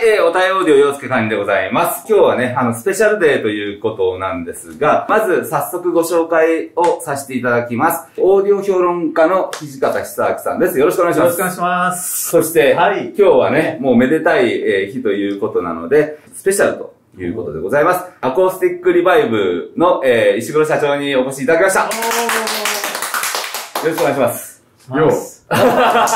おたよオーディオ洋介管理でございます。今日はね、スペシャルデーということなんですが、まず早速ご紹介をさせていただきます。オーディオ評論家の土方久明さんです。よろしくお願いします。 よろしくお願いします。 そして、はい、今日はね、もうめでたい日ということなので、スペシャルということでございます。アコースティックリバイブの、石黒社長にお越しいただきました。よろしくお願いします。 よう。それや。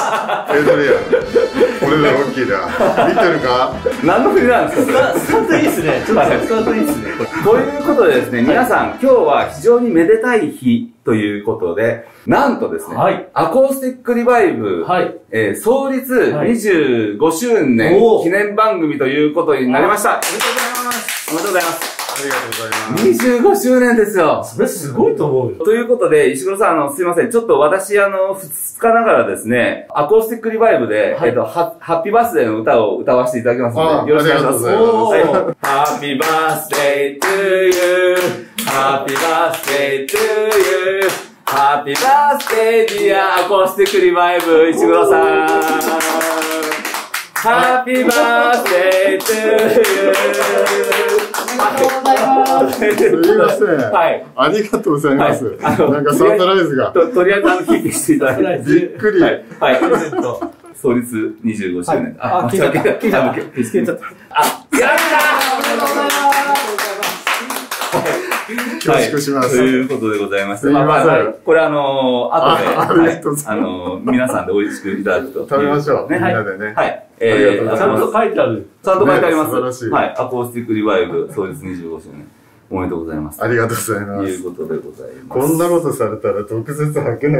これで大きいな。見てるか？ 何の振りなんですか？ スタートいいですね。ちょっとスタートいいですね。 ということでですね、皆さん、今日は非常にめでたい日ということで、なんとですね、はい、アコースティックリバイブ、はい、創立25周年記念番組ということになりました。おめでとうございます。おめでとうございます。 ありがとうございます。 25周年ですよ。 それすごいと思うよ。 ということで、石黒さん、すいません。ちょっと私、2日ながらですね、アコースティックリバイブで、はい、ハッピーバースデーの歌を歌わせていただきますので、よろしくお願いします。ハッピーバースデートゥーユー。ハッピーバースデートゥーユー。ハッピーバースデーディアアコースティックリバイブ、石黒さん。ハッピーバースデートゥーユー。 すみません。はい。ありがとうございます。なんかサプライズが。 とりあえずキープしていただいて。 びっくり。はい。 プレゼント。創立25周年。あ、消えちゃった。消えちゃった。あ、やったー！おめでとうございます。 恐縮します。 ということでございまして。 まあ、 これ後で、皆さんで美味しくいただくと。 食べましょう。みんなでね。 はい。 ちゃんと書いてある。 ちゃんと書いてあります。 素晴らしい。 はい。アコースティックリバイブ創立25周年。おめでとうございます。 ありがとうございます。 ということでございます。 こんなことされたら毒舌吐けない。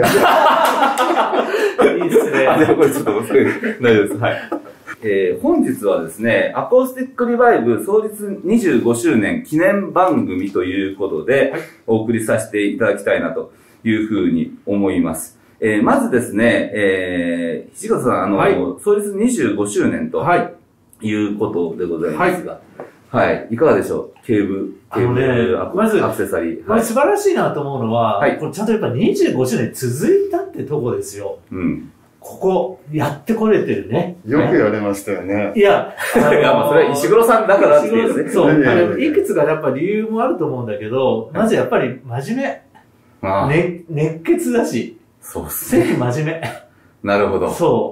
いいですね。これちょっと大丈夫です。はい。本日はですね、アコースティックリバイブ創立25周年記念番組ということで、はい、お送りさせていただきたいなというふうに思います。まずですね、土方さん、はい、創立25周年ということでございますが、はい、いかがでしょう？ケーブル、 まず、 アクセサリー。 これ素晴らしいなと思うのは、はい、これちゃんとやっぱ25周年続いたってとこですよ。うん。ここ、やってこれてるね。 よくやれましたよね。 いや、 それは石黒さんだからっていうね。 そう。いくつかやっぱ理由もあると思うんだけど、まずやっぱり真面目。熱血だし。 そうっすね。 真面目。 なるほど。 そう。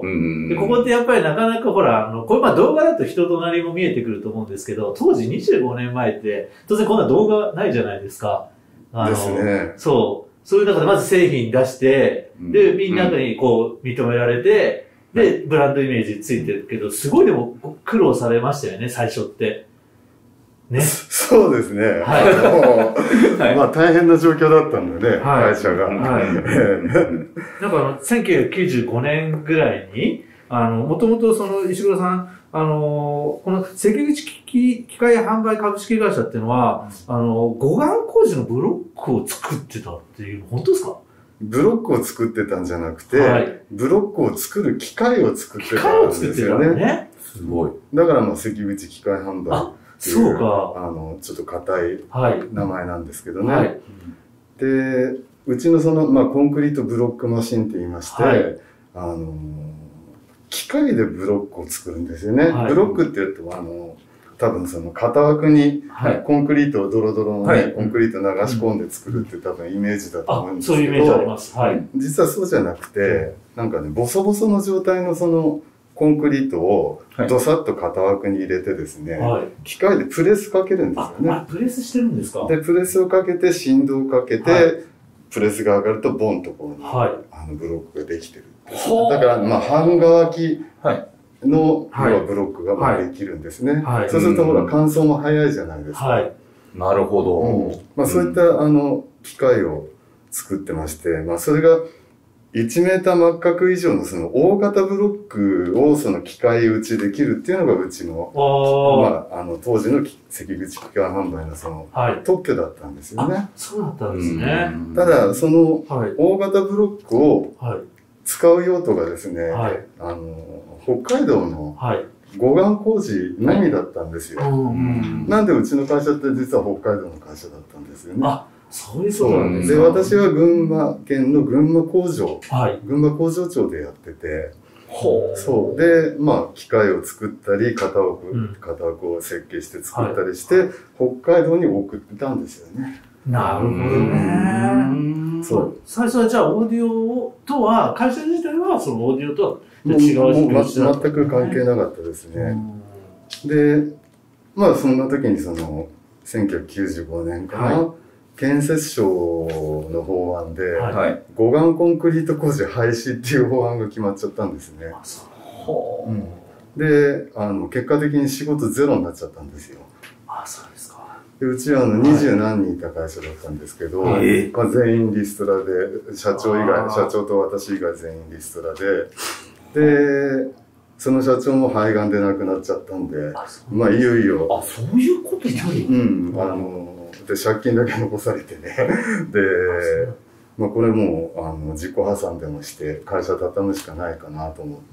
で、ここってやっぱりなかなかほら、これまあ動画だと人となりも見えてくると思うんですけど、当時25年前って、当然こんな動画ないじゃないですか。 ですね。 そう。そういう中でまず製品出して、で、みんなにこう認められて、で、ブランドイメージついてるけど、すごいでも苦労されましたよね、最初って。ね。 そうですね。はい。まあ大変な状況だったんでね、会社が。はい。 なんか1995年ぐらいに、もともとその石黒さん、この関口機械販売株式会社っていうのは、護岸工事のブロックを作ってたっていう、本当ですか？ ブロックを作ってたんじゃなくて、はい、ブロックを作る機械を作ってたんですよね。 ね。 すごい。 だから関口機械販売っていう、 そうか。 ちょっと硬い名前なんですけどね。 はい。 で、うちのまあ、コンクリートブロックマシンって言いまして、はい、機械でブロックを作るんですよね。はい、ブロックって言うと、多分型枠にコンクリートをドロドロのね、コンクリート流し込んで作るって多分イメージだと思うんですけど、 そういうイメージあります。はい。 実はそうじゃなくて、なんかね、ボソボソの状態のコンクリートをドサッと型枠に入れてですね、はい、機械でプレスかけるんですよね。 プレスしてるんですか？ で、プレスをかけて振動をかけて、はい、プレスが上がるとボンとこう、はい、ブロックができてる。だから、まあ、半乾きの、ブロックができるんですね。はい、そうすると、ほら、乾燥も早いじゃないですか。はい、 なるほど。 まあ、そういった、機械を作ってまして、まあ、それが、1メーター真っ角以上の大型ブロックを機械打ちできるっていうのがうちの、まあ、当時の関口機械販売の特許だったんですよね。 そうだったんですね。 ただ、大型ブロックを使う用途がですね、北海道の護岸工事のみだったんですよ。なんでうちの会社って実は北海道の会社だったんですよね。 そういうことなんですか。 で、私は群馬県の群馬工場長でやってて、 そう。で、まあ、機械を作ったり、型枠を設計して作ったりして、北海道に送ってたんですよね。 なるほどね。そう。最初はじゃあ、オーディオとは、会社自体はそのオーディオとは違う全く関係なかったですね。で、まあ、そんな時に1995年かな、建設省の法案で、護岸コンクリート工事廃止っていう法案が決まっちゃったんですね。で、結果的に仕事ゼロになっちゃったんですよ。 そうですか。 でうちは20何人いた会社だったんですけど、まあ、全員リストラで、社長と私以外全員リストラで、その社長も肺がんで亡くなっちゃったんで、まあいよいよ。 そういうことじゃで、借金だけ残されてね。で、まあこれもう、自己破産でもして、会社畳むしかないかなと思って、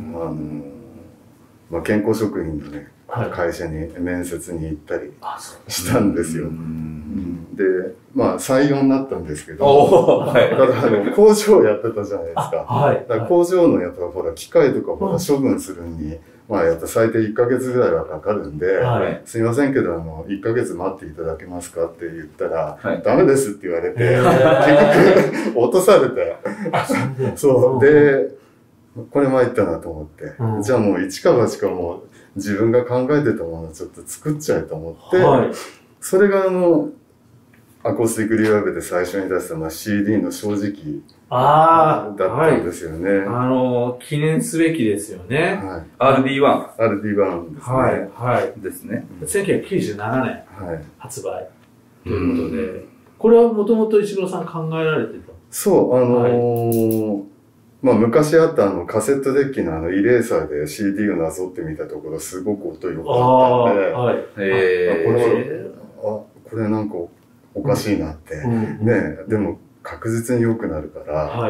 まあ健康食品のね、会社に面接に行ったりしたんですよ。で、まあ採用になったんですけど、ただ工場をやってたじゃないですか。だから工場のやっぱほら機械とかほら処分するに、まあやっぱ最低1ヶ月ぐらいはかかるんで、すいませんけど1ヶ月待っていただけますかって言ったら、ダメですって言われて、結局落とされて、そう。で、これ参ったなと思って、じゃあもう一か八かもう自分が考えてたものをちょっと作っちゃえと思って、それがアコースティックリバイブで最初に出した CD の正直だったんですよね。 記念すべきですよね。 RD1。 RD1 ですね。 ですね。1997年発売ということで、これはもともと石黒さん考えられてた？ そう、まあ昔あったカセットデッキのイレーサーで CD をなぞってみたところすごく音良かったんで、これなんかおかしいなって。ね、でも確実に良くなるから、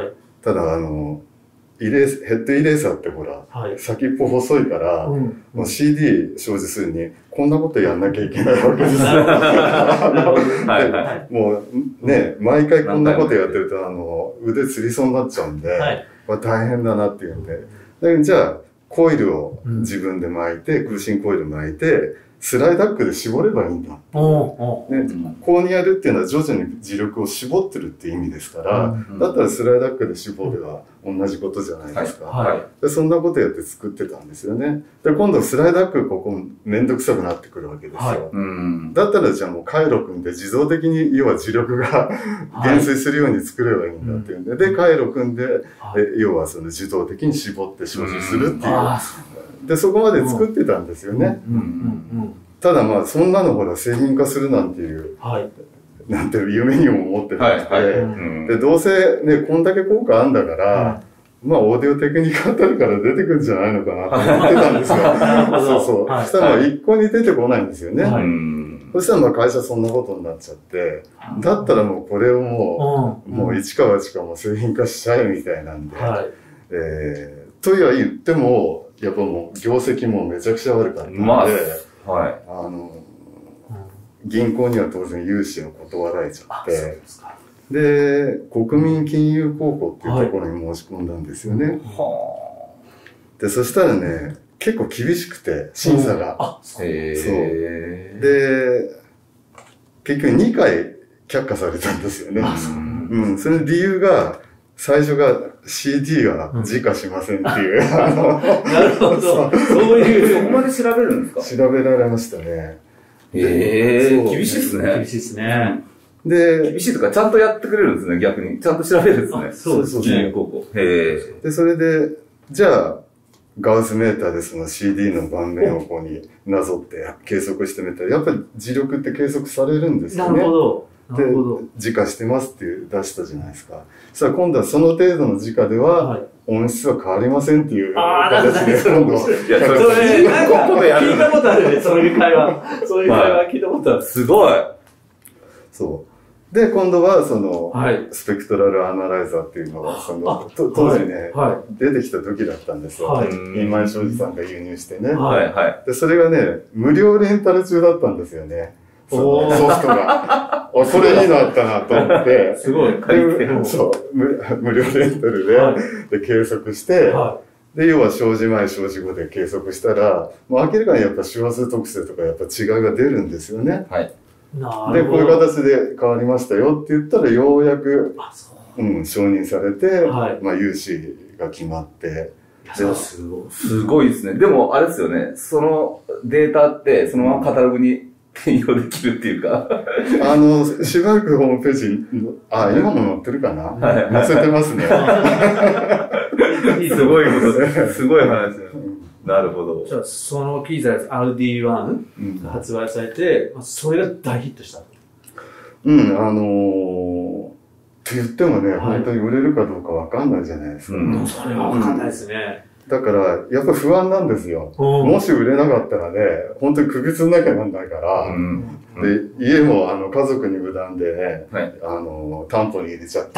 ただヘッドイレーサーってほら、先っぽ細いから、もう CD 表示するにこんなことやんなきゃいけないわけですよ。もうね、毎回こんなことやってると腕つりそうになっちゃうんで、大変だなっていうんで。じゃあ、コイルを自分で巻いて、空心コイル巻いて、スライダックで絞ればいいんだ。こうにやるっていうのは徐々に磁力を絞ってるっていう意味ですから、だったらスライダックで絞れば同じことじゃないですか。でそんなことやって作ってたんですよね。で、今度スライダックここめんどくさくなってくるわけですよ。だったらじゃあもう回路組んで自動的に要は磁力が減衰するように作ればいいんだっていうんで、で、回路組んで、要は自動的に絞って所持するっていう。で、そこまで作ってたんですよね。ただまあ、そんなのほら、製品化するなんていう、なんて夢にも思ってなくて、で、どうせね、こんだけ効果あんだから、まあ、オーディオテクニカあたりから出てくるんじゃないのかなと思ってたんですよ。そうそう。そしたらまあ、一向に出てこないんですよね。そしたらまあ、会社そんなことになっちゃって、だったらもうこれをもう一か八かも製品化しちゃえみたいなんで、とは言っても、やっぱもう業績もめちゃくちゃ悪かったので、銀行には当然融資を断られちゃって、で、国民金融高校っていうところに申し込んだんですよね。で、そしたらね、結構厳しくて、審査が。そう。で、結局2回却下されたんですよね。その理由が、最初が CD は自家しませんっていう。 なるほど。そういう。 そこまで調べるんですか？ 調べられましたね。 厳しいっすね。 厳しいっすね。 で、 厳しいとか、ちゃんとやってくれるんですね、逆に。ちゃんと調べるんですね。 そうですね。 で、それで、じゃあ、ガウスメーターでその CD の盤面をここになぞって計測してみたら、やっぱり磁力って計測されるんですよね。 なるほど。 で、自家してますって出したじゃないですか。そしたら今度はその程度の自家では、音質は変わりませんっていう形で、今度。 いや、それ、なんか、聞いたことあるね、そういう会話。そういう会話聞いたことある。 すごい。 そう。で、今度は、スペクトラルアナライザーっていうのが、当時ね、出てきた時だったんですよ。インマイ商事さんが輸入してね。で、それがね、無料レンタル中だったんですよね。ソフトが。これいいのあったなと思って。 すごい。 そう。無料レンタルで計測して、 で、要は生じ前、生じ後で計測したら、もう明らかにやっぱ周波数特性とかやっぱ違いが出るんですよね。 はい。 で、こういう形で変わりましたよって言ったら、ようやく、承認されて、まあ、融資が決まって、 すごいですね。でも、あれですよね。そのデータって、そのままカタログに転用できるっていうか。 しばらくホームページ、今も載ってるかな、載せてますね。 すごいことです。すごい話ですね。なるほど。 じゃあ、その機材、RD1 が発売されて、それが大ヒットした。 って言ってもね、本当に売れるかどうかわかんないじゃないですか。 それはわかんないですね。 だから、やっぱ不安なんですよ。もし売れなかったらね、本当に首つんなきゃなんないから、で、家も家族に無断でね、担保に入れちゃって。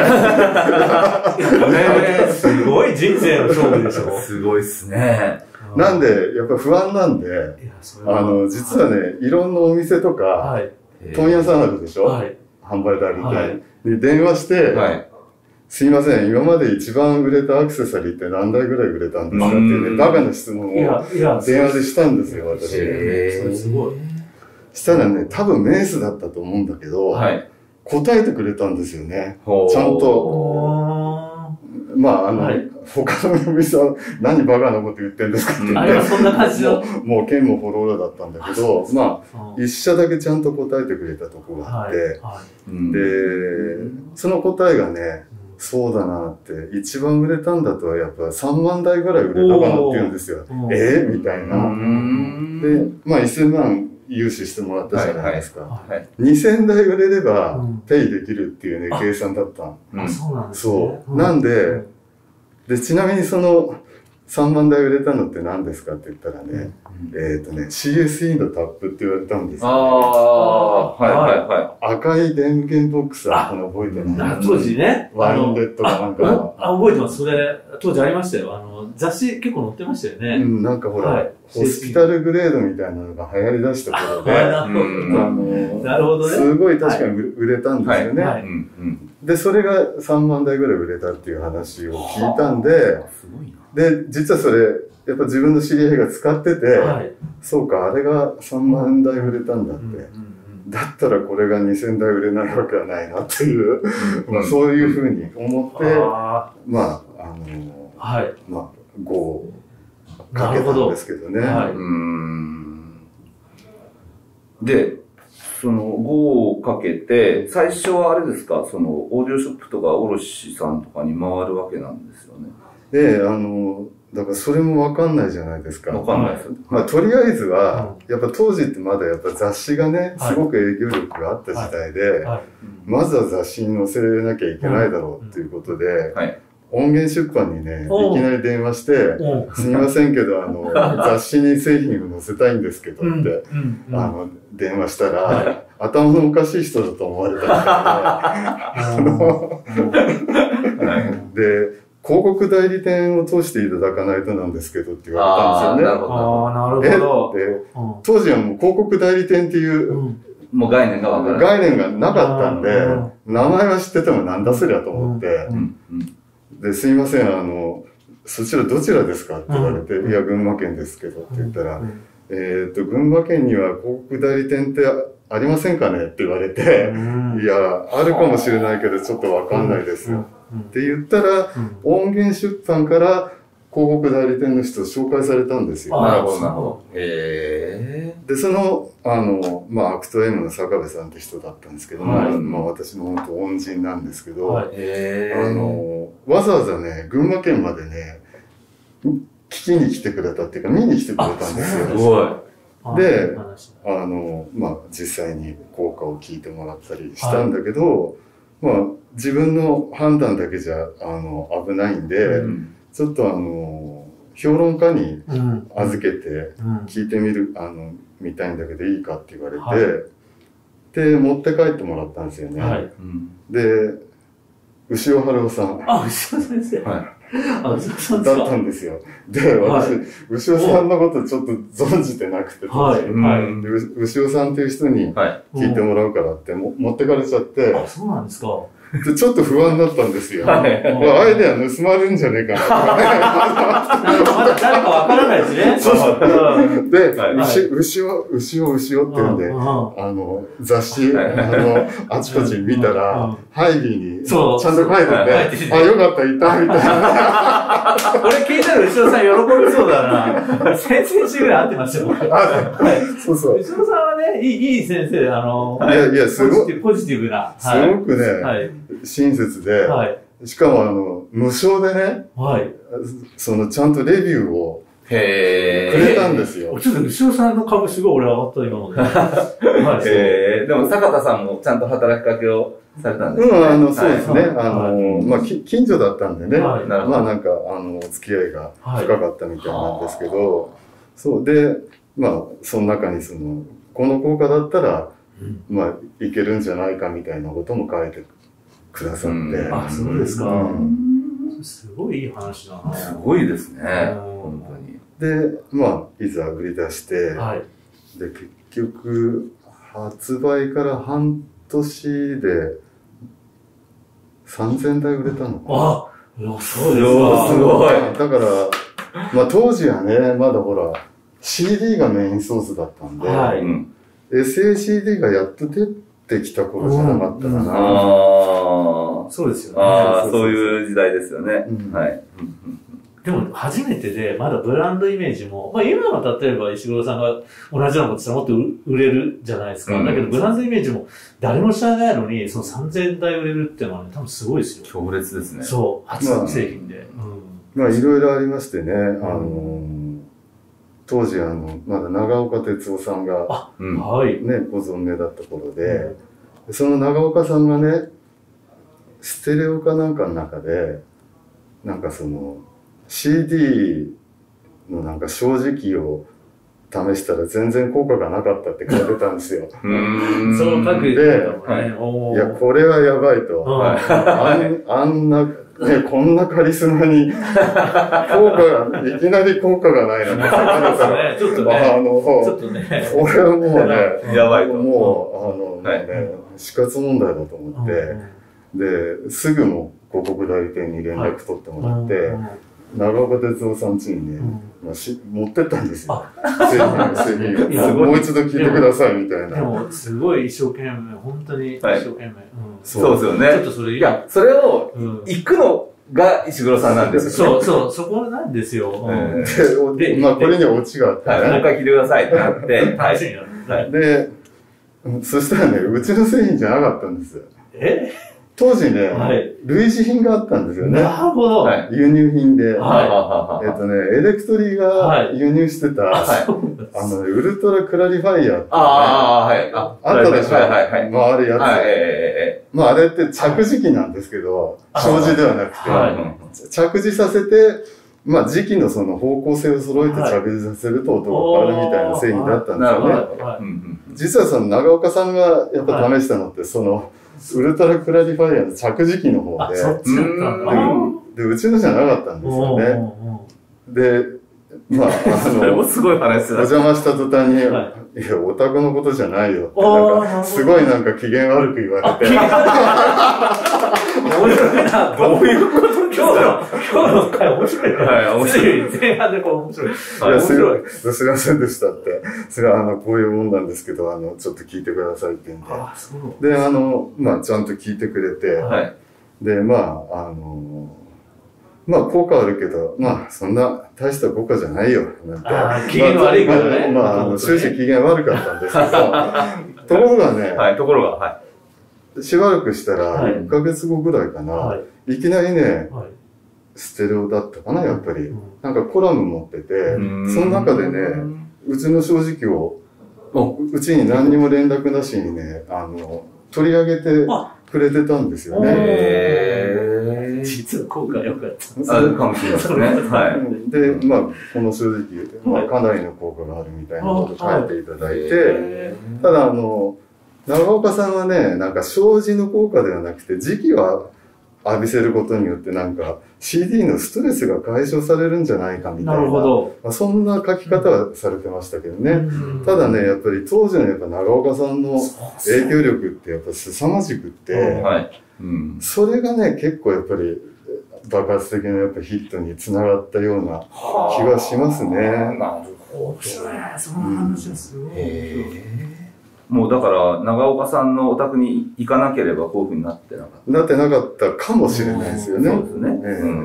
すごい人生の勝負でしょ。 すごいっすね。 なんで、やっぱ不安なんで、実はね、いろんなお店とか、問屋さんあるでしょ、販売代理店に電話して、すいません、今まで一番売れたアクセサリーって何台ぐらい売れたんですかっていうね、バカな質問を電話でしたんですよ、私。 すごい。 したらね、多分メースだったと思うんだけど、答えてくれたんですよね。ちゃんと。まあ、他のお店は何バカなこと言ってんですかって言って。 そんな感じの。 もう剣もフォローだったんだけど、まあ、一社だけちゃんと答えてくれたところがあって、で、その答えがね、そうだなって、一番売れたんだとはやっぱ3万台ぐらい売れたかなって言うんですよ。みたいな。で、まあ1000万融資してもらったじゃないですか。2000台売れればペイできるっていうね、計算だった。 そうなんですね。 そう。なんで、ちなみにその3万台売れたのって何ですかって言ったらね、CSE のタップって言われたんですよ。赤い電源ボックスは覚えてない。 当時ね。 ワインレッドかなんか。 覚えてます。それ、当時ありましたよ。雑誌結構載ってましたよね。 なんかほら、ホスピタルグレードみたいなのが流行り出した頃で、 なるほどね。 すごい確かに売れたんですよね。で、それが3万台ぐらい売れたっていう話を聞いたんで、で、実はそれ、やっぱ自分の知り合いが使ってて、そうか、あれが3万台売れたんだって。だったらこれが2000台売れないわけはないなっていう、そういうふうに思って、まあ、5をかけたんですけどね。で、 その5をかけて、最初はあれですか、そのオーディオショップとか卸さんとかに回るわけなんですよね。 で、だからそれもわかんないじゃないですか。 わかんないです。 まあ、とりあえずは、やっぱ当時ってまだやっぱ雑誌がね、すごく営業力があった時代で、まずは雑誌に載せなきゃいけないだろうっていうことで、音源出版にね、いきなり電話して、すみませんけど、雑誌に製品を載せたいんですけどって、電話したら、頭のおかしい人だと思われたみたいで、で、広告代理店を通していただかないとなんですけどって言われたんですよね。 なるほど。 で、当時はもう広告代理店っていう、 もう概念がわからない。 概念がなかったんで、名前は知っててもなんだそりゃと思って、で、すいません、そちらどちらですかって言われて、いや、群馬県ですけどって言ったら、群馬県には広告代理店ってありませんかねって言われて、いや、あるかもしれないけど、ちょっとわかんないですよ。って言ったら、音源出版から広告代理店の人を紹介されたんですよ。 なるほど、なるほど。 で、その、まあ、アクト M の坂部さんって人だったんですけど、まあ、私の本当恩人なんですけど、わざわざね、群馬県までね、聞きに来てくれたっていうか、見に来てくれたんですよ。 すごい。 で、まあ、実際に効果を聞いてもらったりしたんだけど、まあ、自分の判断だけじゃ、危ないんで、ちょっと評論家に預けて聞いてみたいんだけどいいかって言われて、で、持って帰ってもらったんですよね。で、牛尾春夫さん。 牛尾先生。 だったんですよ。で、私、牛尾さんのことちょっと存じてなくて、牛尾さんっていう人に聞いてもらうからって持ってかれちゃって、 そうなんですか。 で、ちょっと不安だったんですよ。アイデア盗まれるんじゃねえかなまだ誰かわからないですね。 で、 はい牛をって言うんで、雑誌、あちこち見たら、ハイビーに、ちゃんと書いてて、あ、よかった、いた、みたいな。 これ聞いたら後ろさん喜びそうだな。先々週ぐらい会ってましたよ。 そうそう。 後ろさんはね、いい先生で、 いや、すごい。 ポジティブな。 すごくね、親切で、しかも無償でね、ちゃんとレビューをくれたんですよ。 ちょっと後ろさんの株すごい俺上がった今まで。でも坂田さんもちゃんと働きかけをされたんですね。 そうですね。近所だったんでね、まあなんか、お付き合いが深かったみたいなんですけど、そうで、まあ、その中にこの効果だったら、まあ、いけるんじゃないかみたいなことも書いてくださって。 あ、そうですか。すごいいい話だな。 すごいですね。本当に。 で、まあ、いざ売り出して、で、結局、発売から半年で3000台売れたのかな。 あ、そうですか。 すごい。 だから、まあ当時はね、まだほら、CD がメインソースだったんで、SACD がやっと出てきた頃じゃなかったかな。 そうですよね。そういう時代ですよね。はい。 でも初めてで、まだブランドイメージも、まあ今は例えば石黒さんが同じようなことしたらもっと売れるじゃないですか。だけどブランドイメージも誰も知らないのに、その3000台売れるっていうのはね、多分すごいですよ。 強烈ですね。 そう、初製品で。 まあいろいろありましてね、当時まだ長岡哲夫さんが、ね、ご存命だった頃で、その長岡さんがね、ステレオかなんかの中で、なんかCD のなんか正直を試したら全然効果がなかったって書いてたんですよ。 そう書くで、 いや、これはやばいと。あんな、ね、こんなカリスマに、いきなり効果がないなんて、 ちょっとね、 これはもうね、 やばいと。 もう、死活問題だと思って、で、すぐも広告代理店に連絡取ってもらって、長岡哲夫さん家にね、持ってったんですよ。製品もう一度聞いてくださいみたいな。 でも、すごい一生懸命、本当に一生懸命。 そうですよね。 ちょっとそれ、 いや、それを、行くのが石黒さんなんですよ。 そう、そこなんですよ。 で、まあ、これにはオチがあってね。 もう一回聞いてくださいってなって。 で、そしたらね、うちの製品じゃなかったんです。当時ね、類似品があったんですよね。 なるほど。 輸入品で。エレクトリが輸入してた、ウルトラクラリファイヤーって。あったでしょ。まあ、あれやつ。まあ、あれって着磁器なんですけど、障子ではなくて、着磁させて、まあ、磁器のその方向性を揃えて着磁させると音が変わるみたいな製品だったんですよね。実はその長岡さんがやっぱ試したのって、ウルトラクラリファイヤーの着磁器の方で、で、うちのじゃなかったんですよね。で、まあ、 すごい話お邪魔した途端に、いや、オタクのことじゃないよって、なんか、すごいなんか機嫌悪く言われて。 面白いな。どういうこと今日の回面白いな。面白い。前半で面白い。 いや、すいませんでしたって。それはこういうもんなんですけど、ちょっと聞いてくださいって言うんで。で、まあ、ちゃんと聞いてくれて、で、まあ、まあ、効果あるけど、まあ、そんな大した効果じゃないよ、なんて。 機嫌悪いからね。 まあ、終始機嫌悪かったんですけど、ところがね、しばらくしたら、1ヶ月後ぐらいかな、いきなりね、ステレオだったかな、やっぱり。なんかコラム持ってて、その中でね、うちの正直を、うちに何にも連絡なしにね、取り上げてくれてたんですよね。 実は効果良かった。 あるかもしれないですね。 で、まあ、この正直、まあ、かなりの効果があるみたいなことを書いていただいて、ただ、長岡さんはね、なんか障子の効果ではなくて、磁気を浴びせることによってなんか CD のストレスが解消されるんじゃないかみたいな。なるほど。まあ、そんな書き方はされてましたけどね。ただね、やっぱり当時のやっぱ長岡さんの影響力ってやっぱ凄まじくって、それがね、結構やっぱり、 爆発的なやっぱヒットにつながったような気がしますね。 なるほ面白いね。その話はすごい。 もうだから、長岡さんのお宅に行かなければこういうふうになってなかった。 なってなかったかもしれないですよね。 そうですね。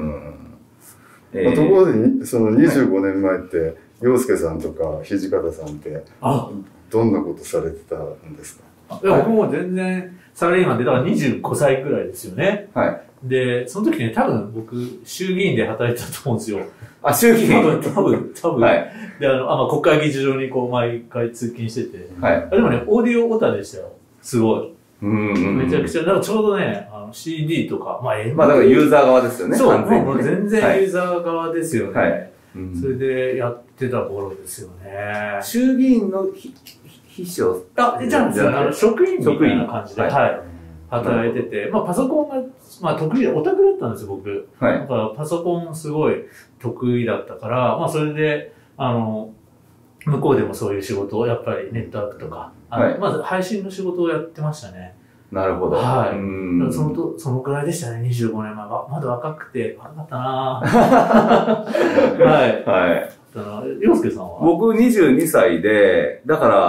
ところで、その25年前って、洋介さんとか土方さんって、どんなことされてたんですか？ 僕も全然サラリーマンで、だから25歳ぐらいですよね。 はい。 で、その時ね、多分僕、衆議院で働いてたと思うんですよ。 あ、衆議院多分。 はい。 で、国会議事堂にこう、毎回通勤してて。 はい。 でもね、オーディオオタでしたよ。すごい。めちゃくちゃ、なんかちょうどね、CD とか、 だからユーザー側ですよね。 そう、もう全然ユーザー側ですよね。はい。それでやってた頃ですよね。 衆議院の秘書じゃあ、職員みたいな感じで、はい。働いてて、パソコンが、得意で、オタクだったんですよ、僕。はい。だからパソコンすごい得意だったから、それで、向こうでもそういう仕事を、やっぱりネットワークとか、まず配信の仕事をやってましたね。 なるほど。 はい。そのくらいでしたね、25年前は。まだ若くて、若かったなぁ。はい。はい。洋介さんは？ 僕22歳で、だから、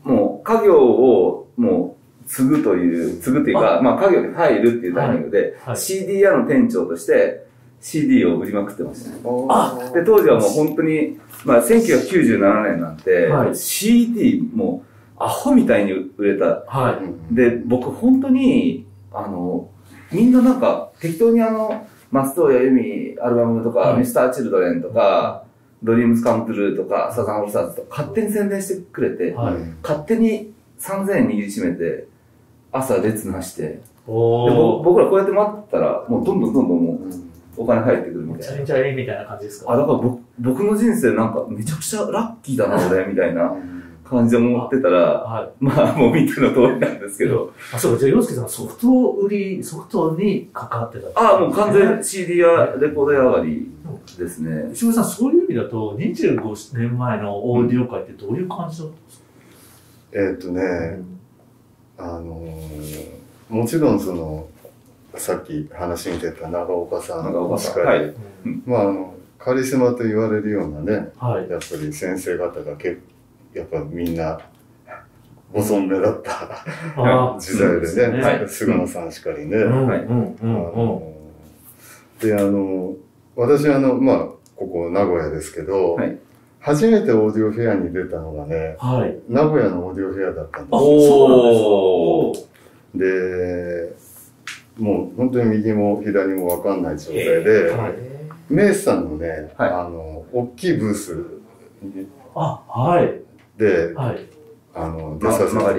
もう家業をもう継ぐというか、家業に入るっていうタイミングで、CD 屋の店長として CD を売りまくってましたね。で、当時はもう本当に、1997年なんて、CD もうアホみたいに売れた。で、僕本当に、みんななんか適当に松任谷由実アルバムとか、ミスターチルドレンとか、ドリームスカムトゥルーとか、サザンオールスターズとか勝手に宣伝してくれて、勝手に3000円握りしめて、朝列なして、で僕らこうやって待ったら、もうどんどんもうお金入ってくるみたいな。 チャレンジャーみたいな感じですか？ だから僕の人生なんかめちゃくちゃラッキーだな、俺、みたいな感じで思ってたら、もう見ての通りなんですけど。 そうか、じゃあ洋介さんソフトに関わってた？ もう完全 CD やレコード屋上がりですね。 石森さん、そういう意味だと、25年前のオーディオ界ってどういう感じだったんですか？もちろんさっき話に出た長岡さんしかり、カリスマと言われるようなね、やっぱり先生方がやっぱみんなご存命だった時代でね、菅野さんしかりね。で、私ここ名古屋ですけど、初めてオーディオフェアに出たのがね、名古屋のオーディオフェアだったんですよ。で、もう本当に右も左も分かんない状態で、メイスさんのね、大きいブースで、出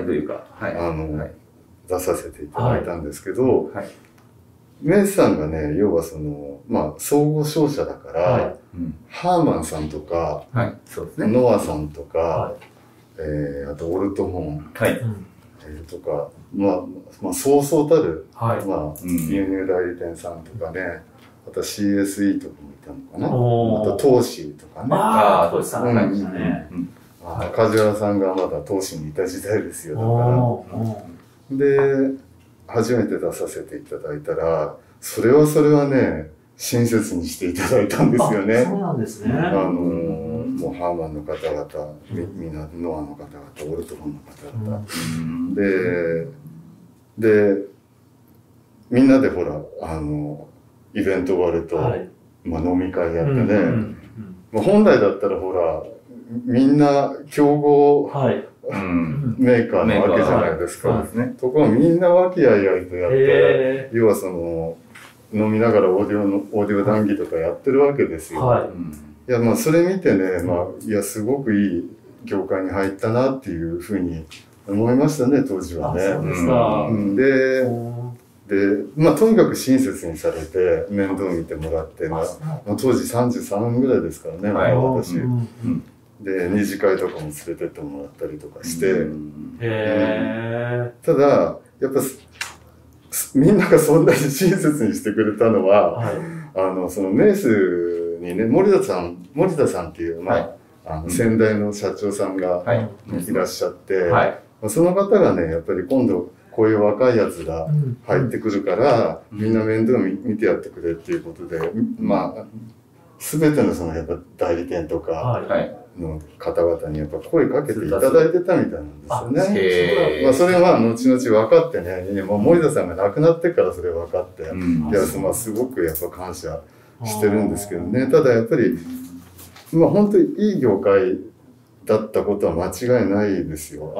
させていただいたんですけど、メイスさんがね、要は総合商社だから、ハーマンさんとか、ノアさんとか、あとオルトホンとか、そうそうたる、輸入代理店さんとかね、あと CSE とかもいたのかな、あとトーシーとかね。 トーシーさんいましたね。 梶原さんがまだトーシーにいた時代ですよ、だから。で、初めて出させていただいたら、それはね、親切にしていただいたんですよね。 そうなんですね。 もうハーマンの方々、みんなノアの方々、オルトロンの方々。で、みんなでほら、イベント終わると、飲み会やってね、本来だったらほら、みんな競合メーカーなわけじゃないですか。ところがみんな和気あいあいとやって、要は飲みながらオーディオ談義とかやってるわけですよ。いや、それ見てね、いや、すごくいい業界に入ったなっていうふうに思いましたね、当時はね。で、とにかく親切にされて、面倒見てもらって、当時33ぐらいですからね、私。で、二次会とかも連れてってもらったりとかして。ただ、やっぱ、みんながそんなに親切にしてくれたのは、メイスにね、森田さんっていう、先代の社長さんがいらっしゃって、その方がね、やっぱり今度、 こういう若いやつが入ってくるから、みんな面倒見てやってくれっていうことで、まあ、すべてのそのやっぱ代理店とかの方々にやっぱ声かけていただいてたみたいなんですよね。まあそれはまあ後々分かってね、もう森田さんが亡くなってからそれ分かって、いや、まあすごくやっぱ感謝してるんですけどね。ただやっぱり、まあ本当にいい業界だったことは間違いないですよ。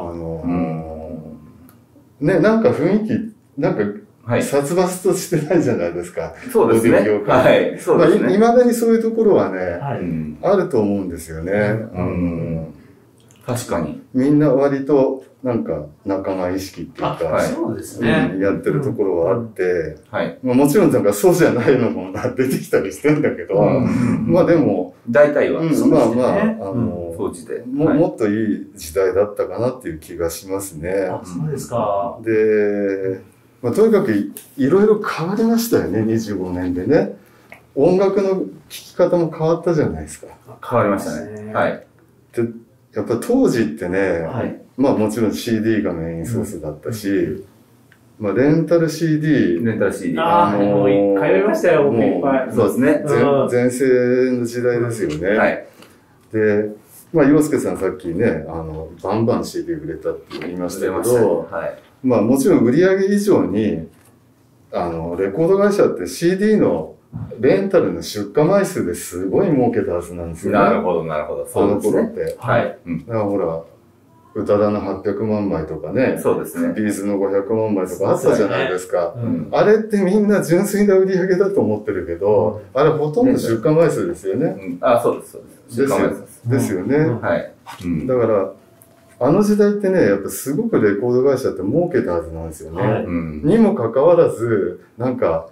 ね、なんか雰囲気、なんか、殺伐としてないじゃないですか。 そうですね。はい。そうですね。 いまだにそういうところはね、あると思うんですよね。 確かに。 みんな割と、なんか、仲間意識っていうか、 そうですね。 やってるところはあって、まあもちろんなんかそうじゃないのも出てきたりしてんだけど、まあでも、 大体は。 まあまあ、 当時で。 もっといい時代だったかなっていう気がしますね。 そうですか。 で、まあとにかくいろいろ変わりましたよね、25年でね。音楽の聴き方も変わったじゃないですか。 変わりましたね。はい。 で、やっぱ当時ってね、まあもちろん CD がメインソースだったし、まあレンタル CD。 レンタル CD。 もう通いましたよ、僕いっぱい。 そうですね。 全盛の時代ですよね。はい。で、まあ洋介さんさっきね、バンバン CD 売れたって言いましたけど、まあもちろん売り上げ以上に、レコード会社って CD のレンタルの出荷枚数ですごい儲けたはずなんですよね。 なるほど、なるほど。 そうですね。あの頃って。 はい。 だからほら、宇多田の800万枚とかね。 そうですね。 ビーズの500万枚とかあったじゃないですか。あれってみんな純粋な売り上げだと思ってるけど、あれほとんど出荷枚数ですよね。 そうです、そうです。 ですよね。 はい。 だから、あの時代ってね、やっぱすごくレコード会社って儲けたはずなんですよね。にもかかわらず、なんか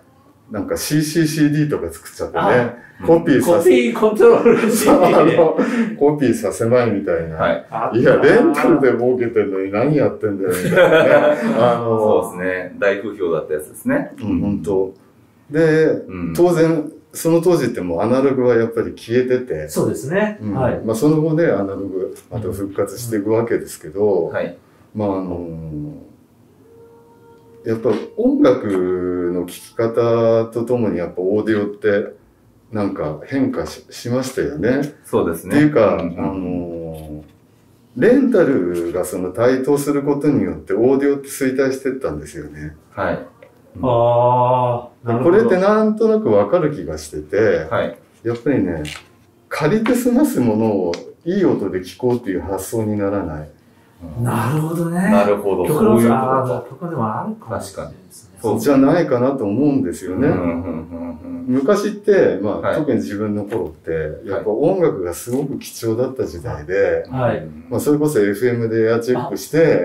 CCCD とか作っちゃってね。コピーコントロール CD コピーさせまいみたいな。いや、レンタルで儲けてんのに何やってんだよ、みたいなね。 そうですね。大不評だったやつですね。 本当。で、当然、その当時ってもうアナログはやっぱり消えてて。 そうですね。 はい。まあその後ね、アナログ、また復活していくわけですけど、はい。まあやっぱ音楽の聴き方とともにやっぱオーディオってなんか変化しましたよね。 そうですね。 っていうか、レンタルがその台頭することによってオーディオって衰退してったんですよね。 はい。 これってなんとなくわかる気がしてて、はい、やっぱりね、借りて済ますものをいい音で聴こうっていう発想にならない。 なるほどね。 なるほど。 曲の曲でもあるかもしれないですね。 そうじゃないかなと思うんですよね。昔って、まあ、特に自分の頃って、やっぱ音楽がすごく貴重だった時代で、まあそれこそ FM でエアチェックして、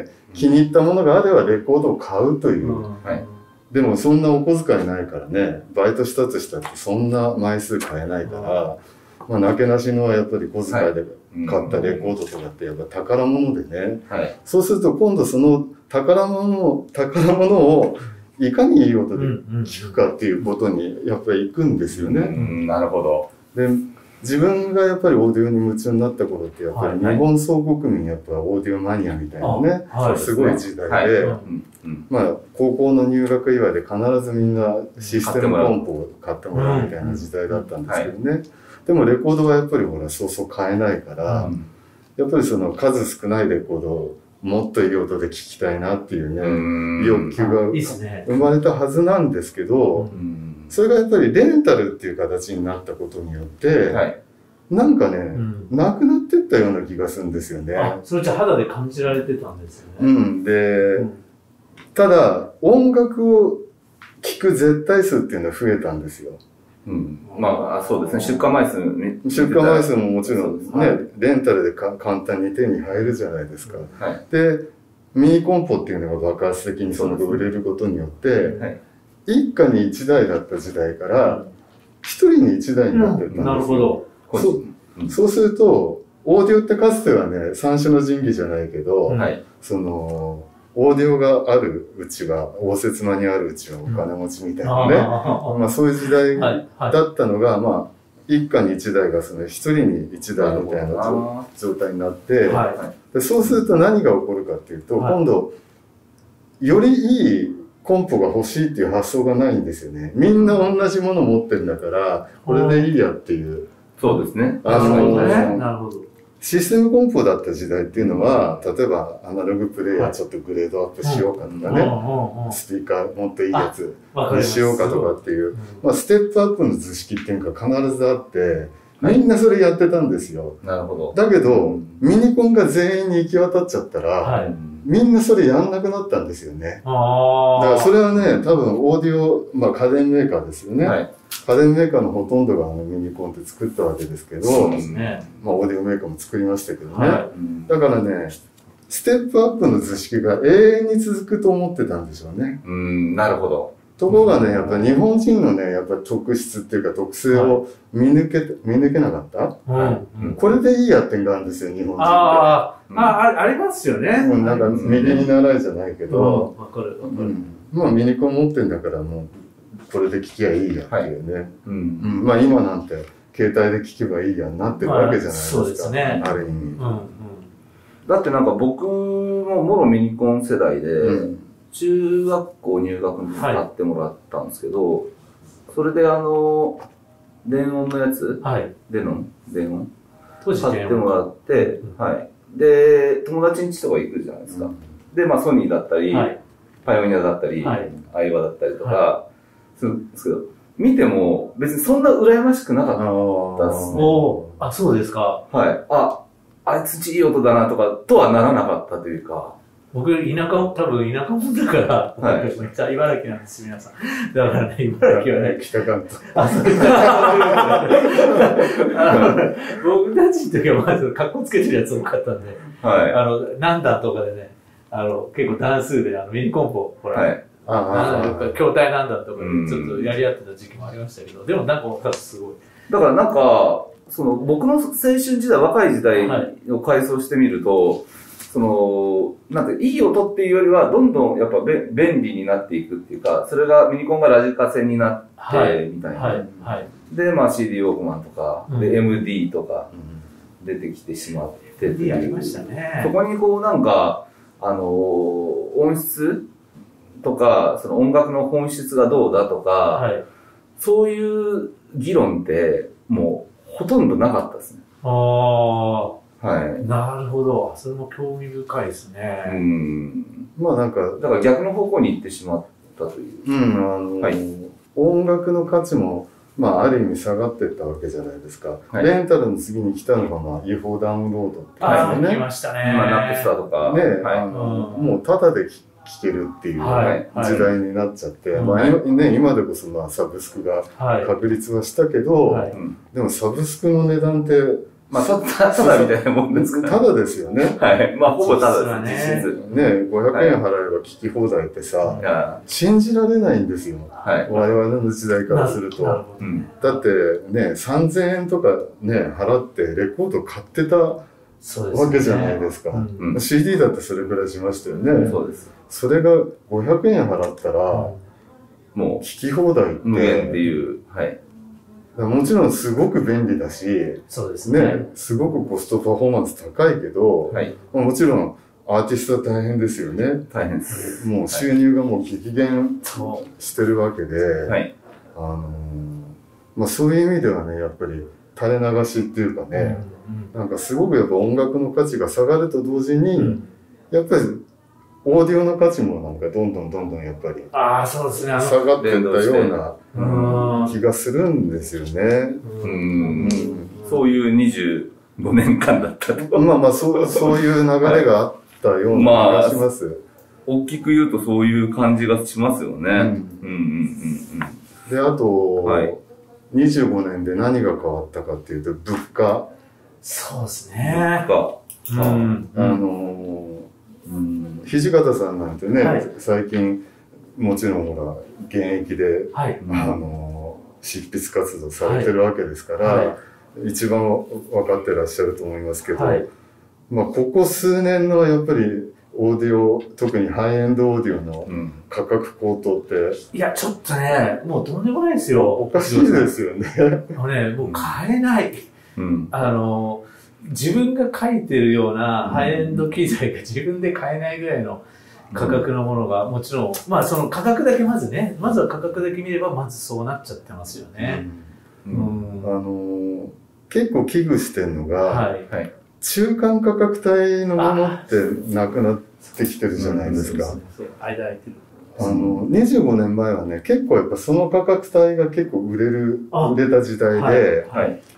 気に入ったものがあればレコードを買うという。でもそんなお小遣いないからね、バイトしたとしたってそんな枚数買えないから、まあ、なけなしのやっぱり小遣いで買ったレコードとかってやっぱ宝物でね、そうすると今度その宝物をいかにいい音で聴くかっていうことにやっぱり行くんですよね。 なるほど。 で、自分がやっぱりオーディオに夢中になった頃ってやっぱり日本総国民やっぱオーディオマニアみたいなね、すごい時代で、まあ高校の入学祝いで必ずみんなシステムコンポを買ってもらうみたいな時代だったんですけどね。でもレコードはやっぱりほらそうそう買えないから、やっぱりその数少ないレコードをもっといい音で聴きたいなっていうね、欲求が生まれたはずなんですけど、それがやっぱりレンタルっていう形になったことによって、なんかね、なくなってったような気がするんですよね。 それじゃ肌で感じられてたんですよね。 で、ただ音楽を聴く絶対数っていうのは増えたんですよ。 まあ、そうですね。出荷枚数ね。 出荷枚数ももちろんね、レンタルで簡単に手に入るじゃないですか。で、ミニコンポっていうのが爆発的にその売れることによって、一家に一台だった時代から、一人に一台になってったんですよ。 なるほど。 そうすると、オーディオってかつてはね、三種の神器じゃないけど、その、オーディオがあるうちは、応接間にあるうちはお金持ちみたいなね。まあそういう時代だったのが、まあ、一家に一台がその一人に一台みたいな状態になって、でそうすると何が起こるかっていうと、今度、 よりいいコンポが欲しいっていう発想がないんですよね。みんな同じもの持ってるんだから、これでいいやっていう。 そうですね。 なるほど。 システムコンポだった時代っていうのは、例えばアナログプレイヤーちょっとグレードアップしようかとかね、スピーカーもっといいやつにしようかとかっていう、まあステップアップの図式っていうのが必ずあって、みんなそれやってたんですよ。 なるほど。 だけど、ミニコンが全員に行き渡っちゃったら、みんなそれやんなくなったんですよね。だからそれはね、多分オーディオ、まあ家電メーカーですよね。家電メーカーのほとんどがミニコンって作ったわけですけど、まあオーディオメーカーも作りましたけどね。だからね、ステップアップの図式が永遠に続くと思ってたんでしょうね。 なるほど。 ところがね、やっぱ日本人のね、やっぱ特質っていうか特性を見抜けなかった、これでいいやってんがあるんですよ、日本人って。 ありますよね。 なんか右に習いじゃないけど、まあミニコン持ってんだからもう、これで聞きゃいいやっていうね。まあ今なんて、携帯で聞けばいいやになってるわけじゃないですか。そうですね。ある意味。 だってなんか僕ももろミニコン世代で、中学校入学の時に買ってもらったんですけど、それで電音のやつ、電音買ってもらって、で、友達ん家とか行くじゃないですか。で、まあソニーだったり、パイオニアだったり、アイワだったりとか、するんですけど、見ても別にそんな羨ましくなかったですね。 あ、そうですか。 はい。あいついい音だなとか、とはならなかったというか。 僕、多分田舎者だから、めっちゃ茨城なんです、皆さん。だからね、茨城はね、 北関東。 僕たちの時はまず、格好つけてるやつ多かったんで、何段とかでね、結構段数で、ミニコンポ、ほら、筐体何段とかでちょっとやり合ってた時期もありましたけど、でもなんかすごい。 だからなんか、僕の青春時代、若い時代を回想してみると、なんて、いい音っていうよりは、どんどんやっぱ便利になっていくっていうか、それがミニコンがラジカセになって、みたいな。で、まあ CD ウォークマンとか、で、MD とか出てきてしまってっていう。 ありましたね。 そこにこうなんか、音質とか、その音楽の本質がどうだとか、そういう議論ってもうほとんどなかったですね。 なるほど。それも興味深いですね。 まあなんか、 だから逆の方向に行ってしまったという。 音楽の価値も、まあある意味下がっていったわけじゃないですか。レンタルの次に来たのが、まあ違法ダウンロードっていうね。来ましたね。 まあナップスターとか。 ね、もうタダで聴けるっていう時代になっちゃって、まあね、今でこそまあサブスクが確立はしたけど、でもサブスクの値段って、 まあ、ただみたいなもんですから。 ただですよね。 はい。まあ、ほぼただです、実質。 ね、500円払えば聞き放題ってさ、信じられないんですよ。我々の時代からすると。だってね、3000円とかね、払ってレコード買ってたわけじゃないですか。CD だってそれくらいしましたよね。 そうです。 それが500円払ったら、もう聞き放題って。 無限っていう。はい。 もちろんすごく便利だし、 そうですね。 すごくコストパフォーマンス高いけど、もちろんアーティストは大変ですよね。 大変です。 もう収入がもう激減してるわけで、まあそういう意味ではね、やっぱり垂れ流しっていうかね、なんかすごくやっぱ音楽の価値が下がると同時に、やっぱりオーディオの価値もなんかどんどんやっぱり下がっていったような気がするんですよね。 そういう25年間だったと。 まあまあそういう流れがあったような気がします。 大きく言うとそういう感じがしますよね。 で、あと、25年で何が変わったかっていうと物価。 そうですね。 土方さんなんてね、最近もちろんほら現役で、執筆活動されてるわけですから、一番分かってらっしゃると思いますけど、まあここ数年のやっぱりオーディオ、特にハイエンドオーディオの価格高騰って、 いやちょっとね、もうとんでもないですよ。 おかしいですよね。 もう買えない。自分が書いてるようなハイエンド機材が自分で買えないぐらいの価格のものが、もちろん、まあその価格だけまずね、まずは価格だけ見れば、まずそうなっちゃってますよね。 結構危惧してるのが、 はい。 中間価格帯のものってなくなってきてるじゃないですか。 間空いてる。 25年前はね、結構やっぱその価格帯が結構売れた時代で、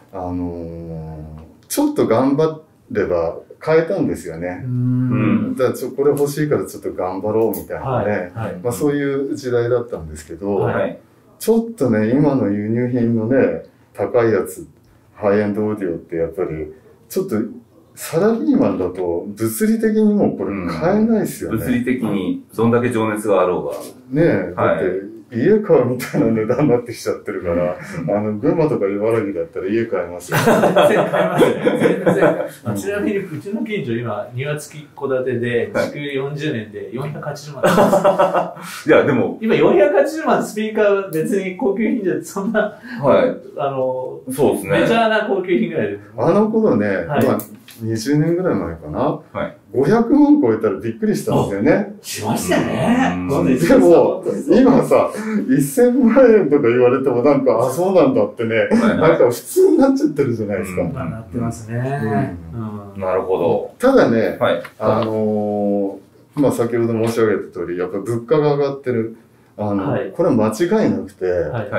ちょっと頑張れば買えたんですよね。だからこれ欲しいからちょっと頑張ろうみたいなね。まあそういう時代だったんですけど、ちょっとね、今の輸入品のね、高いやつ、ハイエンドオーディオってやっぱり、ちょっとサラリーマンだと物理的にもうこれ買えないですよね。 物理的にどんだけ情熱があろうが。 ねえ、だって家買うみたいな値段になってきちゃってるから、群馬とか茨城だったら家買えますよ。 全然買えますよね。全然。ちなみにうちの近所今、庭付き戸建てで、築40年で480万です。 いや、でも。 今480万スピーカー別に高級品じゃ、そんな、 そうですね。 メジャーな高級品ぐらいです。 あの頃ね、まあ20年ぐらい前かな。500万超えたらびっくりしたんですよね。 しましたね。 でも、今さ、1000万円とか言われてもなんか、あ、そうなんだってね、なんか普通になっちゃってるじゃないですか。 なってますね。 なるほど。 ただね、まあ先ほど申し上げた通り、やっぱ物価が上がってる。これは間違いなくて、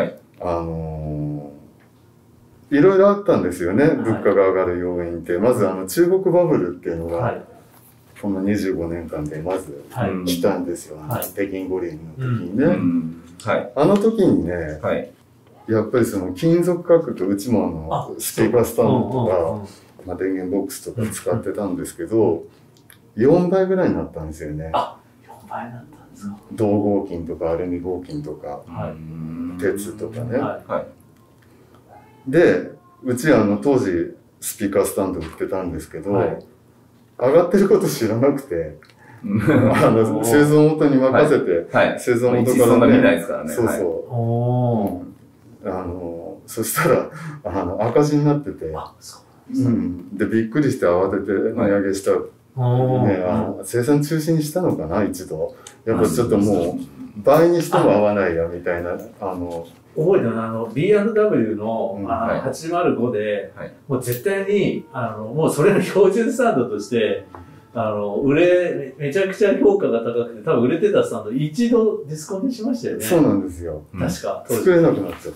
いろいろあったんですよね、物価が上がる要因って。まず中国バブルっていうのが、この25年間でまず来たんですよ。北京五輪の時にね。あの時にね、やっぱりその金属価格、うちもスピーカースタンドとか、電源ボックスとか使ってたんですけど、4倍ぐらいになったんですよね。 あ、4倍になったんですか。 銅合金とかアルミ合金とか、鉄とかね。で、うち当時スピーカースタンド売ってたんですけど、上がってること知らなくて、製造元に任せて、製造元からね、 見ないですからね。 そうそう。そしたら、赤字になってて、で、びっくりして慌てて値上げした。生産中止にしたのかな、一度。やっぱちょっともう、倍にしても合わないや、みたいな、 覚えてるB&W の805で、もう絶対に、もうそれの標準スタンドとして、めちゃくちゃ評価が高くて、多分売れてたスタンド、一度ディスコンにしましたよね。 そうなんですよ。 確か。 作れなくなっちゃった。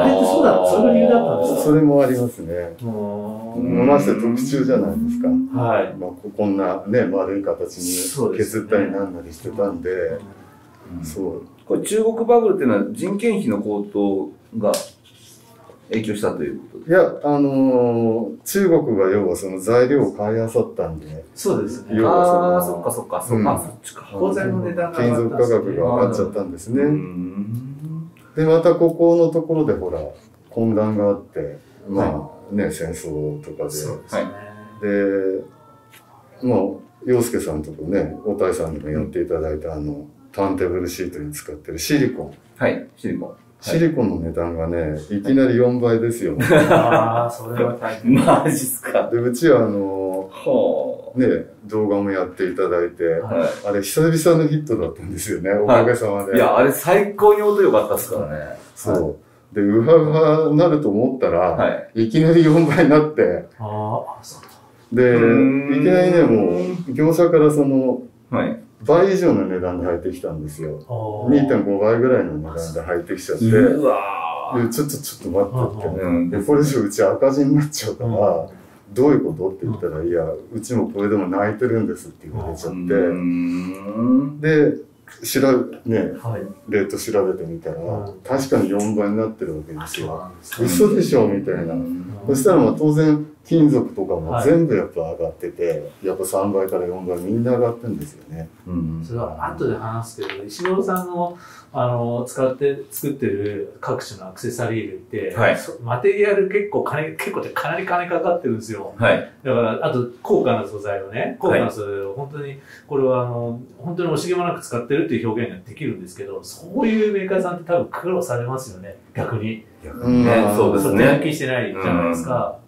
あれってそうだ、それが理由だったんですか？ それもありますね。まして特注じゃないですか。まあこんなね、丸い形に削ったりなんなりしてたんで、そう。 これ中国バブルっていうのは人件費の高騰が影響したということですか？ いや、中国が要はその材料を買い漁ったんで。 そうですね。 ああ、そっかそっか、そっちか。 鋼材の値段が金属価格が上がっちゃったんですね。で、またここのところでほら、混乱があって、まあね、戦争とかで。 そうですね。 で、まあ、洋介さんとかね、おたいさんにもやっていただいたターンテーブルシートに使ってるシリコン。 シリコン。 シリコンの値段がね、いきなり4倍ですよね。 ああ、それは大変。 マジっすか。 で、うちはね、動画もやっていただいて、あれ久々のヒットだったんですよね、おかげさまで。 いや、あれ最高に音良かったっすからね。 そう。で、ウハウハなると思ったら、いきなり4倍になって、で、いきなりね、もう、業者から倍以上の値段で入ってきたんですよ。2.5 倍ぐらいの値段で入ってきちゃって、ちょっと待ってって、で、これ以上うち赤字になっちゃうから、どういうことって言ったら、いや、うちもこれでも泣いてるんですって言われちゃって、で、レート調べてみたら、確かに4倍になってるわけですよ。嘘でしょみたいな。そしたらまあ当然、金属とかも全部やっぱ上がってて、やっぱ3倍から4倍みんな上がってるんですよね。 それは後で話すけど、石黒さんの作ってる各種のアクセサリー類って、マテリアル結構かなり金かかってるんですよ。だから、あと高価な素材をね、高価な素材を本当に、これは本当に惜しげもなく使ってるっていう表現ができるんですけど、そういうメーカーさんって多分苦労されますよね、逆に。 そうですね。 手焼きしてないじゃないですか。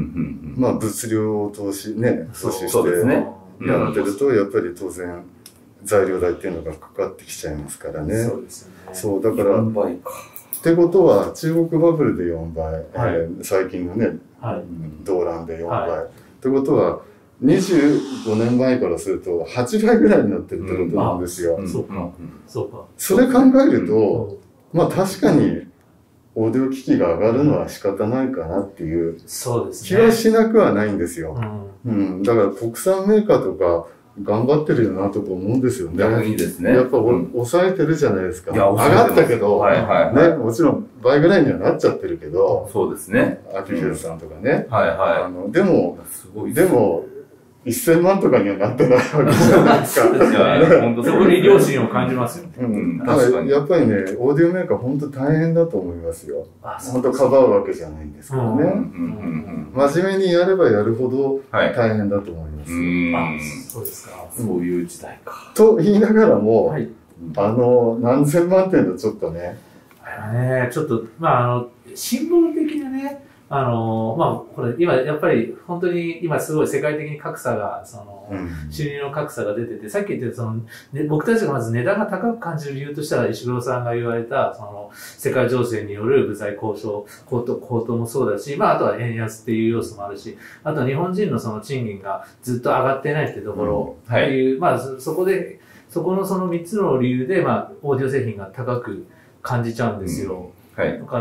まあ物量を投資してやってると、やっぱり当然材料代っていうのがかかってきちゃいますからね。 そうですよね。 そう、だから、 4倍か。 ってことは、中国バブルで4倍、 はい最近のね、 はい。 動乱で4倍。 はいってことは、25年前からすると8倍ぐらいになってるってことなんですよ。 そうか。そうか。 それ考えると、まあ確かに、オーディオ機器が上がるのは仕方ないかなっていうそうですね。 気はしなくはないんですよ。 うん。 うん。だから国産メーカーとか頑張ってるよなとか思うんですよね。 逆にですね。 やっぱうん抑えてるじゃないですか。 いや上がったけど、 はいはいはい。 ね、もちろん倍ぐらいにはなっちゃってるけど、 そうですね。 アキフェルさんとかね。 はいはでも、 い。すごいでも、1000万とかにはなってないわけじゃないですか。 いや、本当そこに良心を感じますよね。 うん、 確かにやっぱりね、オーディオメーカー本当大変だと思いますよ。 あ、 本当かばうわけじゃないんですけどうんうんね。 うん真面目にやればやるほどはい。 大変だと思います。 あ、 ん。 そうですか。 そういう時代か。 と言いながらも、 はい。 何千万点のちょっとね、 あれね、ちょっと、シンボル的なね、これ、今、やっぱり、本当に、今すごい世界的に格差が、収入の格差が出てて、さっき言った僕たちがまず値段が高く感じる理由としては、石黒さんが言われた、世界情勢による部材交渉、高騰もそうだし、あとは円安っていう要素もあるし、あとは日本人の賃金がずっと上がってないっていうところっていう、そこのその3つの理由で、オーディオ製品が高く感じちゃうんですよ。 はい。 だから、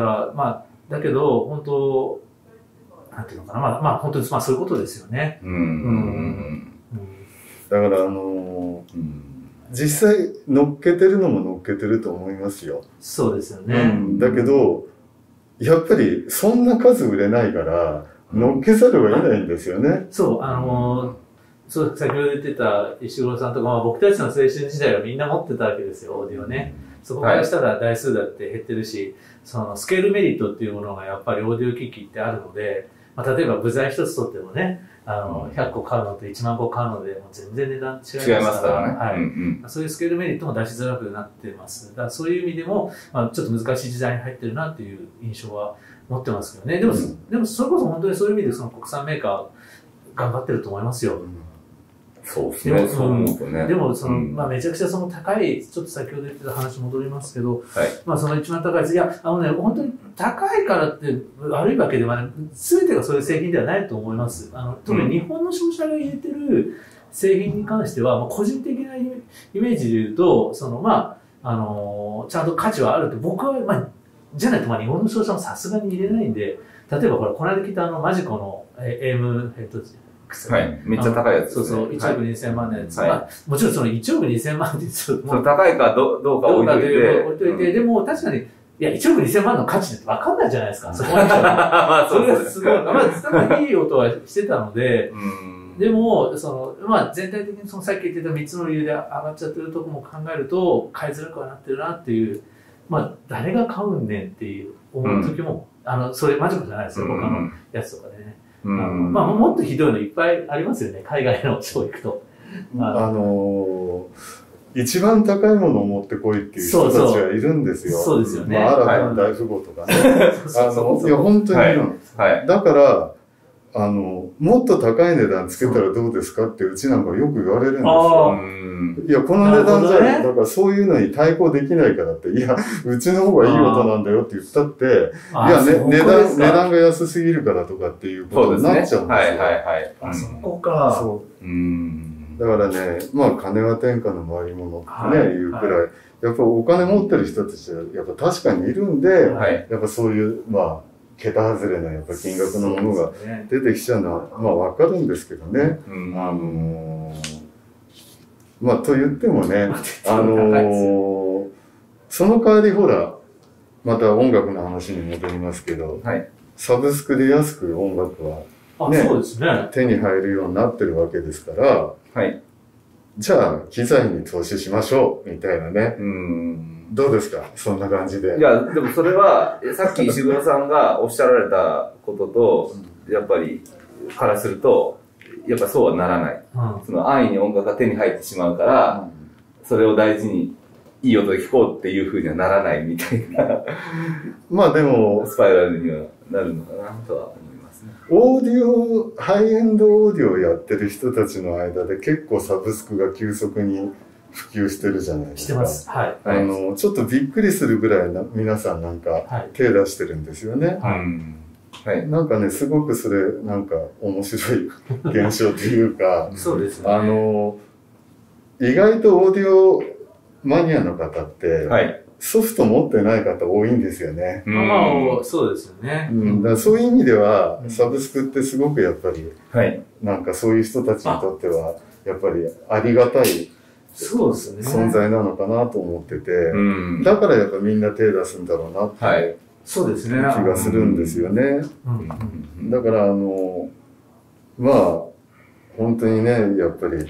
だけど、本当、なんていうのかな、本当に、そういうことですよね。 だから実際乗っけてるのも乗っけてると思いますよ。 そうですよね。 だけど、やっぱりそんな数売れないから、乗っけざるを得ないんですよね。 そう、先ほど言ってた石黒さんとか、僕たちの青春時代はみんな持ってたわけですよ、オーディオね。そこからしたら台数だって減ってるし、スケールメリットっていうものがやっぱりオーディオ機器ってあるので、例えば部材一つ取ってもね、100個買うのと1万個買うので、もう全然値段違いますから。 違いますからね。 はい。そういうスケールメリットも出しづらくなってます。だからそういう意味でも、ちょっと難しい時代に入ってるなっていう印象は持ってますけどね。でもそれこそ本当にそういう意味で国産メーカー頑張ってると思いますよ。 そうですね。そう思うとね。 でも、めちゃくちゃ高い、ちょっと先ほど言ってた話戻りますけど、 はい。 その一番高いです。いや、本当に高いからって悪いわけではない、全てがそういう製品ではないと思います。特に日本の消費者が入れてる製品に関しては、個人的なイメージで言うと、ちゃんと価値はあると僕は、じゃないと、日本の消費者もさすがに入れないんで、例えばこの間来たマジコの AM ヘッドはい。めっちゃ高いやつ。 そうそう、1億2000万のやつ。もちろん1億2000万ってちょっと。 高いかどうか置いといて。 でも確かに、いや、1億2000万の価値って分かんないじゃないですか。そこは。それがすごい。なんかいい音はしてたので、でも、全体的にさっき言ってた3つの理由で上がっちゃってるところも考えると、買いづらくはなってるなっていう、誰が買うんねんっていう思う時も、それマジックじゃないですよ、他のやつとかでね。もっとひどいのいっぱいありますよね、海外のショー行くと。 一番高いものを持ってこいっていう人たちがいるんですよ。 そうですよね。 新たな大富豪とかね。いや、本当にいるの。だから、もっと高い値段つけたらどうですかってうちなんかよく言われるんですよ。いや、この値段じゃ、だからそういうのに対抗できないからって、いや、うちの方がいい音なんだよって言ったって、いや、値段が安すぎるからとかっていうことになっちゃうんですよ。 はいはいはい。 そこか。 そう。だからね、金は天下の回り物ってね、いうくらい、やっぱお金持ってる人たちは、やっぱ確かにいるんで、やっぱそういう、桁外れのやっぱ金額のものが出てきちゃうのは、わかるんですけどね。と言ってもね、その代わりほら、また音楽の話に戻りますけど、サブスクで安く音楽はね、手に入るようになってるわけですから、じゃあ機材に投資しましょうみたいなね。どうですかそんな感じで。 いや、でもそれは、さっき石黒さんがおっしゃられたことと、やっぱり、からすると、やっぱそうはならない。安易に音楽が手に入ってしまうから、それを大事に、いい音で聴こうっていう風にはならないみたいな。 でも、 スパイラルにはなるのかなとは思いますね。 オーディオ、ハイエンドオーディオをやってる人たちの間で結構サブスクが急速に普及してるじゃないですか。 してます。はい。 ちょっとびっくりするぐらい皆さんなんか手出してるんですよね。 はい。 なんかね、すごくそれ、なんか面白い現象というか、 そうですね。 意外とオーディオマニアの方って、 はい、 ソフト持ってない方多いんですよね。 まあ、そうですよね。 だからそういう意味では、サブスクってすごくやっぱり、 はい、 なんかそういう人たちにとっては、やっぱりありがたいそうですね。 存在なのかなと思ってて、だからやっぱみんな手出すんだろうなって、はい、 そうですね。 気がするんですよね。だからまあ、本当にね、やっぱり、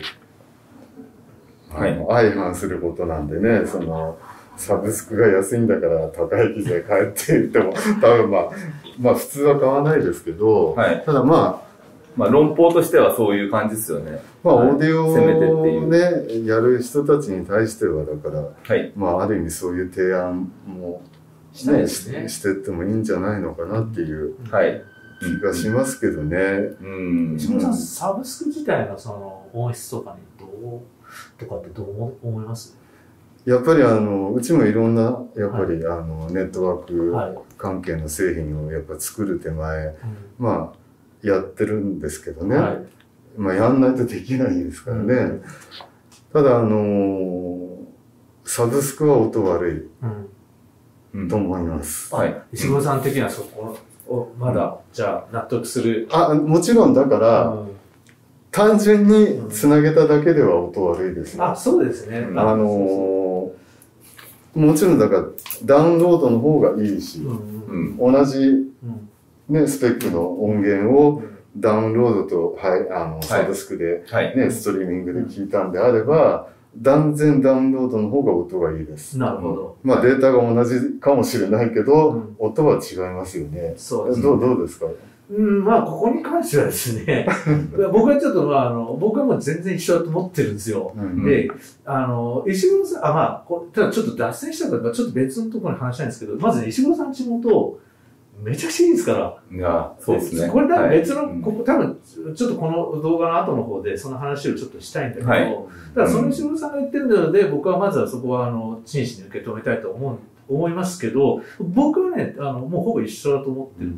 相反することなんでね、サブスクが安いんだから高い機材買えって言っても、多分まあ普通は買わないですけど、はい、ただまあ論法としてはそういう感じですよね。 まあオーディオをね、やる人たちに対しては、だから、はい、まあある意味そういう提案も、ね、してってもいいんじゃないのかなっていう。はい。気がしますけどね。 石本さん、サブスク自体の音質とかにとかってどう思います？ やっぱりうちもいろんな、やっぱりネットワーク関係の製品をやっぱ作る手前、まあ、やってるんですけどね。まあ、やんないとできないですからね。ただ、サブスクは音悪いと思います。 はい。石黒さん的にはそこをまだ、じゃあ納得する。 もちろんだから、単純につなげただけでは音悪いですね。 そうですね。 もちろんだからダウンロードの方がいいし、同じ、ね、スペックの音源をダウンロードと、サブスクで、ね、ストリーミングで聞いたんであれば、断然ダウンロードの方が音がいいです。 なるほど。 まあデータが同じかもしれないけど、音は違いますよね。そうですね。どうですか？ まあ、ここに関してはですね、僕はちょっと、僕はもう全然一緒だと思ってるんですよ。で、石黒さん、ただちょっと脱線したから、ちょっと別のところに話したいんですけど、まず石黒さん地元、めちゃくちゃいいですから。 いや、そうですね。 これ多分別の、多分、ちょっとこの動画の後の方でその話をちょっとしたいんだけど、ただその石黒さんが言ってるので、僕はまずはそこは、真摯に受け止めたいと思いますけど、僕はね、もうほぼ一緒だと思ってる。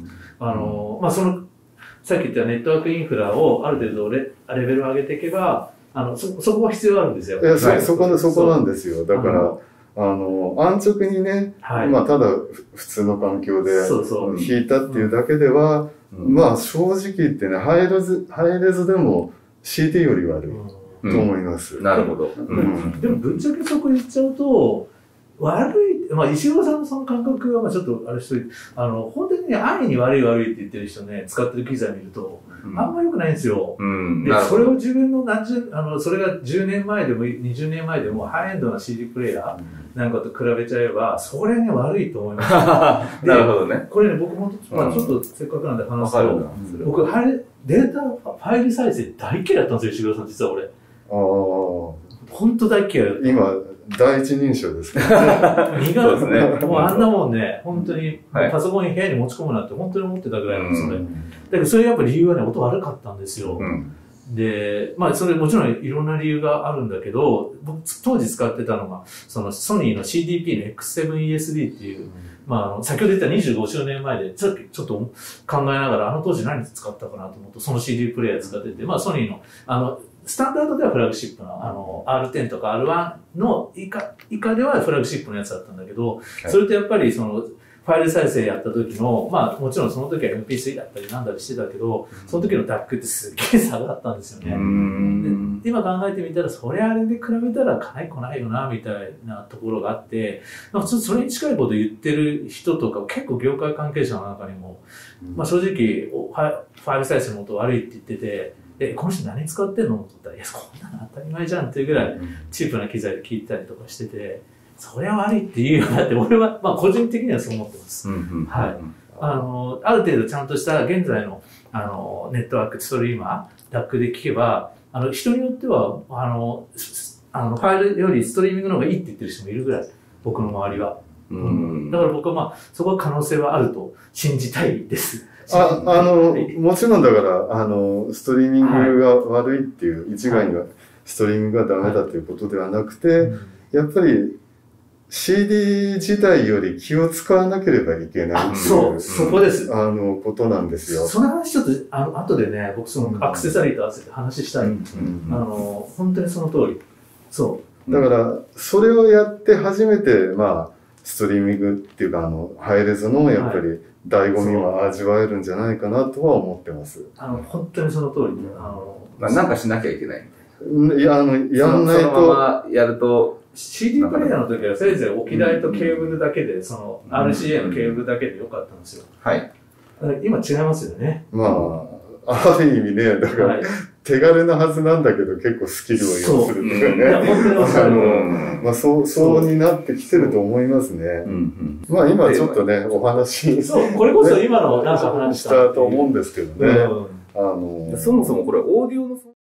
さっき言ったネットワークインフラをある程度レベルを上げていけば、そこは必要あるんですよ。 そこなんですよ。だから、安直にね、まあ、ただ普通の環境で弾いたっていうだけでは、まあ、正直言ってね、ハイレズでも CD より悪いと思います。 なるほど。 でも、ぶっちゃけそこ言っちゃうと、悪い、まあ、石黒さんのその感覚は、ちょっと、本当にね、安易に悪いって言ってる人ね、使ってる機材見ると、あんま良くないんですよ。で、それを自分のそれが10年前でも20年前でも、ハイエンドな CD プレイヤーなんかと比べちゃえば、それね、悪いと思います。 なるほどね。 これね、僕も、ちょっとせっかくなんで話すと、僕、データ、ファイル再生大嫌いだったんですよ、石黒さん、実は俺。本当大嫌いだった。 今、第一人称ですからね。苦手ですね。もうあんなもんね、本当に、パソコンに部屋に持ち込むなって本当に思ってたぐらいなんですよね。だけどそれやっぱ理由はね、音悪かったんですよ。で、まあそれもちろんいろんな理由があるんだけど、僕当時使ってたのが、そのソニーの CDP の X7ESD っていう、まあ先ほど言った25周年前で、ちょっと考えながら、当時何使ったかなと思うと、その CD プレイヤー使ってて、まあソニーの、スタンダードではフラグシップの、R10 とか R1 の以下ではフラグシップのやつだったんだけど、それとやっぱりファイル再生やった時の、まあもちろんその時は MP3 だったりなんだりしてたけど、その時の DAC ってすっげえ差があったんですよね。今考えてみたら、それあれで比べたらかないこないよな、みたいなところがあって、それに近いこと言ってる人とか、結構業界関係者の中にも、まあ正直、ファイル再生の音悪いって言ってて、この人何使ってんのって言ったら、いや、こんなの当たり前じゃんっていうぐらい、チープな機材で聞いたりとかしてて、それは悪いって言うよなって、俺は、まあ個人的にはそう思ってます。はい。ある程度ちゃんとした現在の、ネットワーク、ストリーマー、DAC で聞けば、人によっては、ファイルよりストリーミングの方がいいって言ってる人もいるぐらい、僕の周りは。だから僕はまあ、そこは可能性はあると信じたいです。 もちろんだから、ストリーミングが悪いっていう一概にはストリーミングがダメだということではなくて、やっぱり CD 自体より気を使わなければいけないっていう、 そこです。 ことなんですよ。 その話ちょっと、後でね、僕そのアクセサリーと合わせて話したい。本当にその通り。そう。 だから、それをやって初めて、まあ、ストリーミングっていうか、ハイレゾのやっぱり醍醐味は味わえるんじゃないかなとは思ってます。 本当にその通り。 なんかしなきゃいけない。 いや、やんないと。 そのままやると、 CD プレイヤーの時はせいぜい置き台とケーブルだけで、RCA のケーブルだけでよかったんですよ。 はい。 今違いますよね。 まあ、ある意味ね、だから、手軽なはずなんだけど結構スキルを要するっていうかね。 本当におっしゃる。 まあ、そうになってきてると思いますね。まあ今ちょっとね、お話。 そう、これこそ今のなんか話したと思うんですけどね。 そもそもこれオーディオの